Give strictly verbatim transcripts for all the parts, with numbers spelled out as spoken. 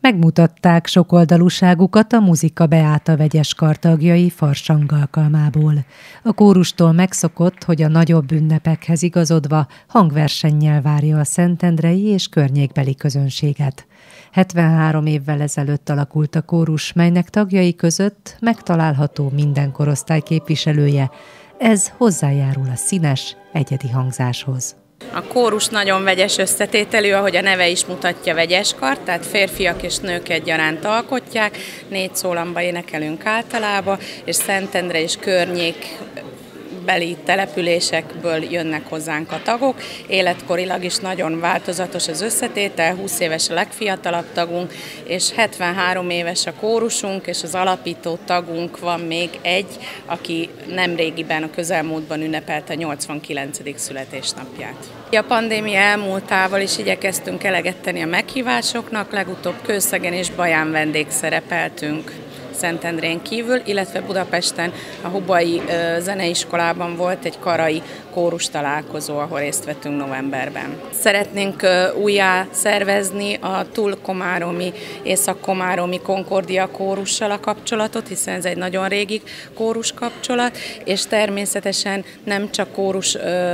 Megmutatták sokoldalúságukat a Muzika Beáta vegyes kar tagjai farsang alkalmából. A kórustól megszokott, hogy a nagyobb ünnepekhez igazodva hangversennyel várja a szentendrei és környékbeli közönséget. hetvenhárom évvel ezelőtt alakult a kórus, melynek tagjai között megtalálható minden korosztály képviselője. Ez hozzájárul a színes, egyedi hangzáshoz. A kórus nagyon vegyes összetételű, ahogy a neve is mutatja, vegyes kar, tehát férfiak és nők egyaránt alkotják, négy szólamba énekelünk általában, és Szentendre és környék beli településekből jönnek hozzánk a tagok. Életkorilag is nagyon változatos az összetétel, húsz éves a legfiatalabb tagunk, és hetvenhárom éves a kórusunk, és az alapító tagunk van még egy, aki nemrégiben, a közelmúltban ünnepelte a nyolcvankilencedik születésnapját. A pandémia elmúltával is igyekeztünk eleget tenni a meghívásoknak, legutóbb Kőszegen és Baján vendégszerepeltünk Szentendrén kívül, illetve Budapesten a Hubai Zeneiskolában volt egy karai kórus találkozó, ahol részt vettünk novemberben. Szeretnénk újjá szervezni a túlkomáromi, észak-komáromi Concordia kórussal a kapcsolatot, hiszen ez egy nagyon régi kórus kapcsolat, és természetesen nem csak kórus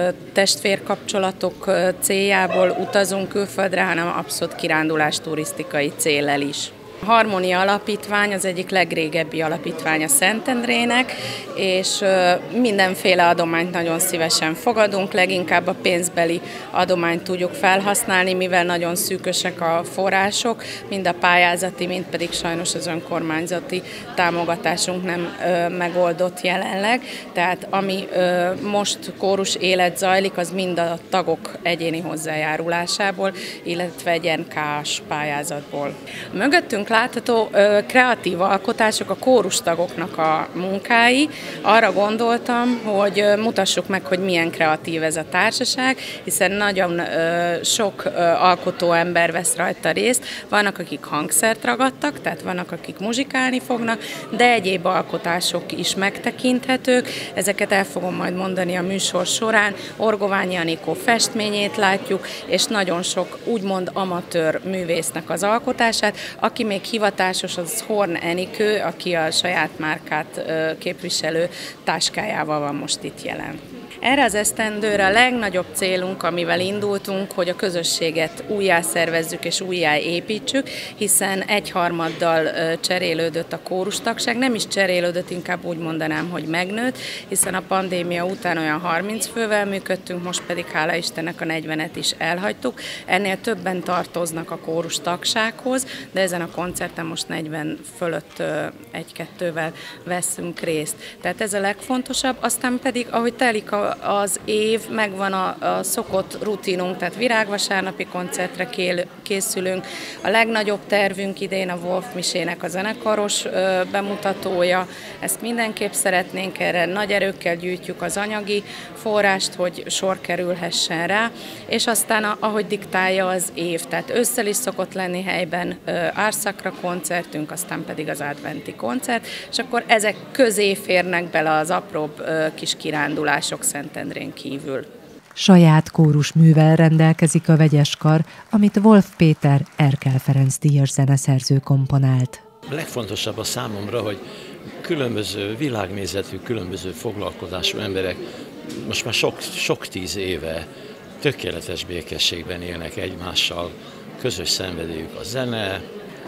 testvérkapcsolatok céljából utazunk külföldre, hanem abszolút kirándulás turisztikai céllel is. A Harmónia Alapítvány az egyik legrégebbi alapítvány a Szentendrének, és mindenféle adományt nagyon szívesen fogadunk, leginkább a pénzbeli adományt tudjuk felhasználni, mivel nagyon szűkösek a források, mind a pályázati, mind pedig sajnos az önkormányzati támogatásunk nem megoldott jelenleg, tehát ami most kórus élet zajlik, az mind a tagok egyéni hozzájárulásából, illetve egy en ká-s pályázatból. Mögöttünk látható kreatív alkotások, a kórustagoknak a munkái. Arra gondoltam, hogy mutassuk meg, hogy milyen kreatív ez a társaság, hiszen nagyon sok alkotó ember vesz rajta részt. Vannak, akik hangszert ragadtak, tehát vannak, akik muzsikálni fognak, de egyéb alkotások is megtekinthetők. Ezeket el fogom majd mondani a műsor során. Orgoványi Anikó festményét látjuk, és nagyon sok úgymond amatőr művésznek az alkotását. Aki még hivatásos, az Horn Enikő, aki a saját márkát képviselő táskájával van most itt jelen. Erre az esztendőre a legnagyobb célunk, amivel indultunk, hogy a közösséget újjászervezzük és újjáépítsük, hiszen egyharmaddal cserélődött a kórustagság, nem is cserélődött, inkább úgy mondanám, hogy megnőtt, hiszen a pandémia után olyan harminc fővel működtünk, most pedig hála Istennek a negyvenet is elhagytuk. Ennél többen tartoznak a kórustagsághoz, de ezen a koncerten most negyven fölött egy-kettővel veszünk részt. Tehát ez a legfontosabb, aztán pedig, ahogy telik a az év, megvan a, a szokott rutinunk, tehát virágvasárnapi koncertre készülünk. A legnagyobb tervünk idén a Wolf Misének a zenekaros ö, bemutatója. Ezt mindenképp szeretnénk, erre nagy erőkkel gyűjtjük az anyagi forrást, hogy sor kerülhessen rá, és aztán a, ahogy diktálja az év, tehát ősszel is szokott lenni helyben ö, Árszakra koncertünk, aztán pedig az adventi koncert, és akkor ezek közé férnek bele az apróbb ö, kis kirándulások Szentendrén kívül. Saját kórusművel rendelkezik a vegyes kar, amit Wolf Péter Erkel Ferenc díjas zeneszerző komponált. A legfontosabb a számomra, hogy különböző világnézetű, különböző foglalkozású emberek most már sok, sok tíz éve tökéletes békességben élnek egymással, közös szenvedélyük a zene,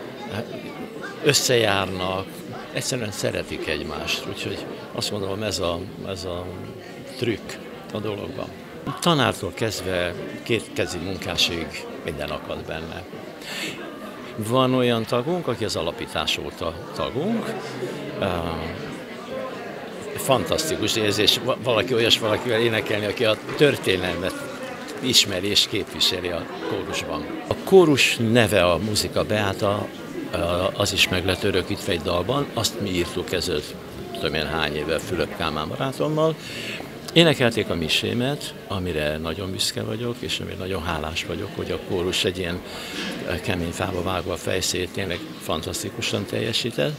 összejárnak, egyszerűen szeretik egymást, úgyhogy azt gondolom, ez a, ez a trükk a dologban. Tanártól kezdve kétkezi munkásig minden akad benne. Van olyan tagunk, aki az alapítás óta tagunk. Fantasztikus érzés valaki olyas valakivel énekelni, aki a történelmet ismeri és képviseli a kórusban. A kórus neve a Muzika Beáta, az is meg lett örökítve egy dalban, azt mi írtuk ezelőtt, tudom én hány éve Fülöp Kálmán barátommal. Énekelték a misémet, amire nagyon büszke vagyok, és amire nagyon hálás vagyok, hogy a kórus egy ilyen kemény fába vágva a fejszét tényleg fantasztikusan teljesített.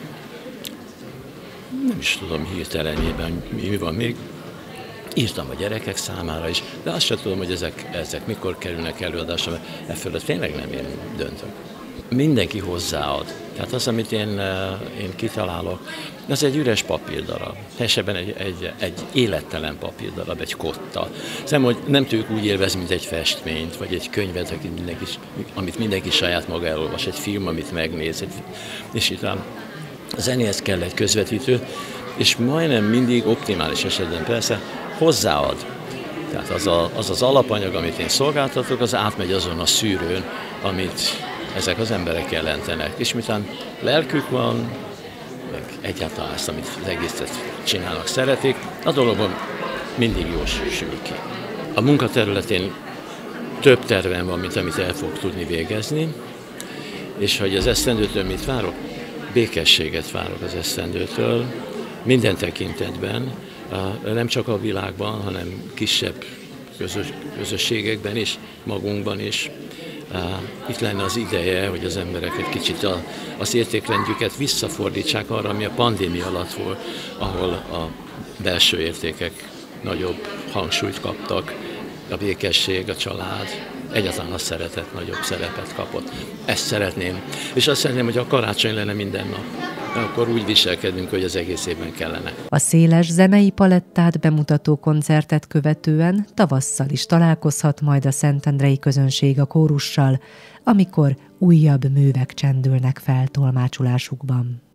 Nem is tudom hirtelenjében mi van még. Írtam a gyerekek számára is, de azt sem tudom, hogy ezek, ezek mikor kerülnek előadásra, mert e fölött tényleg nem én döntök. mindenki hozzáad. Tehát az, amit én, én kitalálok, az egy üres papírdarab. Helyesebben egy, egy, egy élettelen papírdarab, egy kotta. Szerintem, hogy nem tudjuk úgy élvezni, mint egy festményt, vagy egy könyvet, amit mindenki, amit mindenki saját maga elolvas, egy film, amit megnéz, egy, és itt a zenéhez kell egy közvetítő, és majdnem mindig, optimális esetben persze, hozzáad. Tehát az, a, az az alapanyag, amit én szolgáltatok, az átmegy azon a szűrőn, amit ezek az emberek jelentenek. És miután lelkük van, meg egyáltalán ezt, amit az egészet csinálnak, szeretik, a dologban mindig jól sül ki. A munkaterületén több tervem van, mint amit el fog tudni végezni, és hogy az esztendőtől mit várok? Békességet várok az esztendőtől, minden tekintetben, nem csak a világban, hanem kisebb közös, közösségekben is, magunkban is. Itt lenne az ideje, hogy az emberek egy kicsit a, az értékrendjüket visszafordítsák arra, ami a pandémia alatt volt, ahol a belső értékek nagyobb hangsúlyt kaptak, a békesség, a család, egyáltalán a szeretet nagyobb szerepet kapott. Ezt szeretném. És azt szeretném, hogy a karácsony lenne minden nap. Akkor úgy viselkedünk, hogy az egész évben kellene. A széles zenei palettát bemutató koncertet követően tavasszal is találkozhat majd a szentendrei közönség a kórussal, amikor újabb művek csendülnek fel tolmácsolásukban.